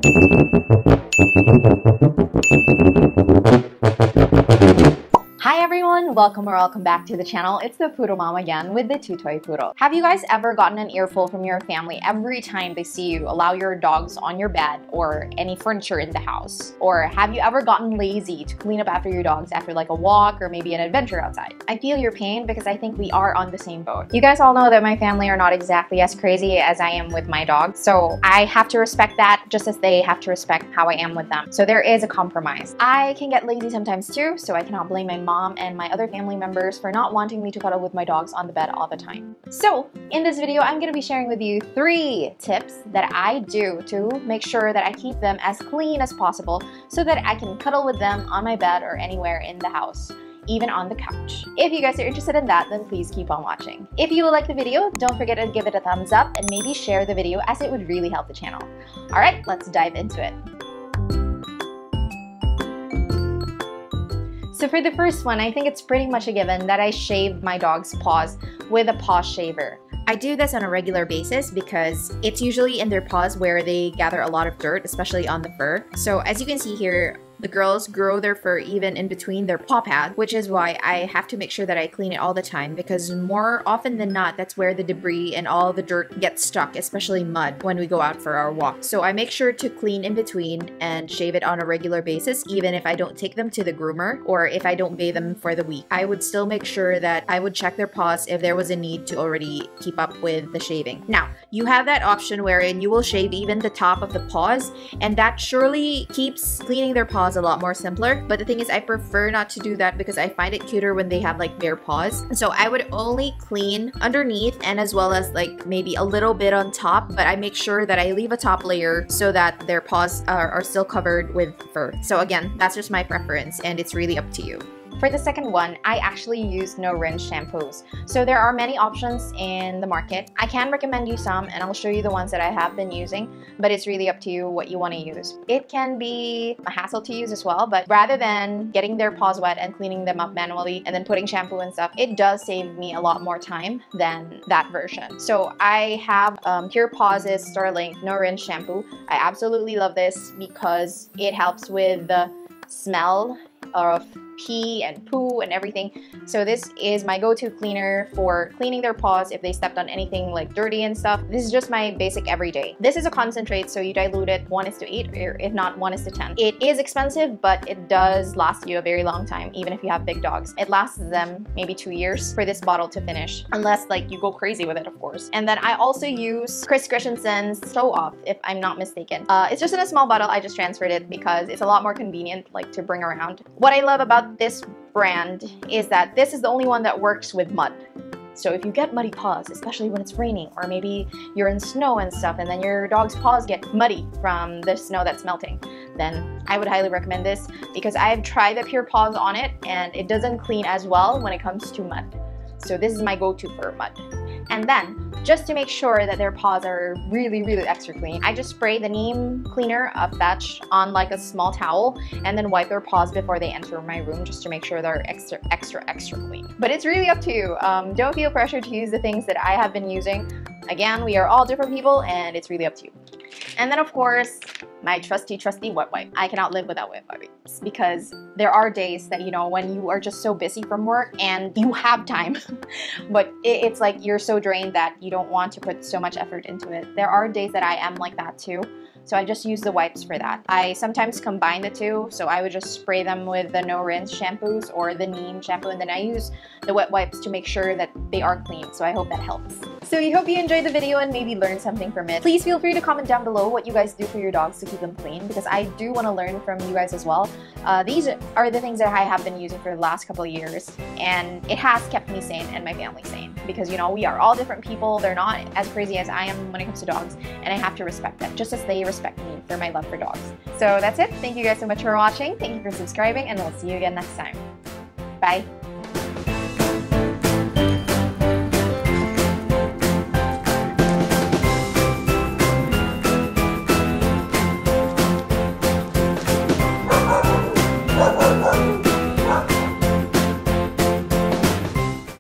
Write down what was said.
Hi everyone, welcome or welcome back to the channel. It's the Poodle Mom again with the Two Toy Poodle. Have you guys ever gotten an earful from your family every time they see you allow your dogs on your bed or any furniture in the house? Or have you ever gotten lazy to clean up after your dogs after like a walk or maybe an adventure outside? I feel your pain because I think we are on the same boat. You guys all know that my family are not exactly as crazy as I am with my dogs, so I have to respect that just as they have to respect how I am with them. So there is a compromise. I can get lazy sometimes too, so I cannot blame my mom and my other family members for not wanting me to cuddle with my dogs on the bed all the time. So in this video, I'm going to be sharing with you 3 tips that I do to make sure that I keep them as clean as possible so that I can cuddle with them on my bed or anywhere in the house, even on the couch. If you guys are interested in that, then please keep on watching. If you like the video, don't forget to give it a thumbs up and maybe share the video as it would really help the channel. Alright, let's dive into it. So for the first one, I think it's pretty much a given that I shave my dog's paws with a paw shaver. I do this on a regular basis because it's usually in their paws where they gather a lot of dirt, especially on the fur. So as you can see here, the girls grow their fur even in between their paw pad, which is why I have to make sure that I clean it all the time because more often than not, that's where the debris and all the dirt gets stuck, especially mud, when we go out for our walk. So I make sure to clean in between and shave it on a regular basis, even if I don't take them to the groomer or if I don't bathe them for the week. I would still make sure that I would check their paws if there was a need to already keep up with the shaving. Now, you have that option wherein you will shave even the top of the paws, and that surely keeps cleaning their paws a lot more simpler. But the thing is, I prefer not to do that because I find it cuter when they have like bare paws. So I would only clean underneath and as well as like maybe a little bit on top, but I make sure that I leave a top layer so that their paws are still covered with fur. So again, that's just my preference and it's really up to you. For the second one, I actually use no-rinse shampoos. So there are many options in the market. I can recommend you some and I'll show you the ones that I have been using, but it's really up to you what you want to use. It can be a hassle to use as well, but rather than getting their paws wet and cleaning them up manually and then putting shampoo and stuff, it does save me a lot more time than that version. So I have Pure Paws' Starlink no-rinse shampoo. I absolutely love this because it helps with the smell of pee and poo and everything. So this is my go-to cleaner for cleaning their paws if they stepped on anything like dirty and stuff. This is just my basic everyday. This is a concentrate, so you dilute it 1:8 or if not 1:10. It is expensive, but it does last you a very long time, even if you have big dogs. It lasts them maybe 2 years for this bottle to finish, unless like you go crazy with it, of course. And then I also use Chris Christensen's Show Off, if I'm not mistaken. It's just in a small bottle. I just transferred it because it's a lot more convenient like to bring around. What I love about this brand is that this is the only one that works with mud. So if you get muddy paws, especially when it's raining or maybe you're in snow and stuff and then your dog's paws get muddy from the snow that's melting, then I would highly recommend this because I've tried the Pure Paws on it and it doesn't clean as well when it comes to mud. So this is my go-to for mud. And then, just to make sure that their paws are really, really extra clean, I just spray the neem cleaner of Fetch on like a small towel and then wipe their paws before they enter my room just to make sure they're extra clean. But it's really up to you. Don't feel pressured to use the things that I have been using. Again, we are all different people and it's really up to you. And then of course, my trusty wet wipe. I cannot live without wet wipes because there are days that, you know, when you are just so busy from work and you have time, but it's like you're so drained that you don't want to put so much effort into it. There are days that I am like that too. So I just use the wipes for that. I sometimes combine the two, so I would just spray them with the no-rinse shampoos or the neem shampoo, and then I use the wet wipes to make sure that they are clean. So I hope that helps. So I hope you enjoyed the video and maybe learned something from it. Please feel free to comment down below what you guys do for your dogs to keep them clean because I do want to learn from you guys as well. These are the things that I have been using for the last couple of years, and it has kept me sane and my family sane because, you know, we are all different people. They're not as crazy as I am when it comes to dogs, and I have to respect them just as they respect me for my love for dogs. So that's it. Thank you guys so much for watching. Thank you for subscribing, and we'll see you again next time. Bye.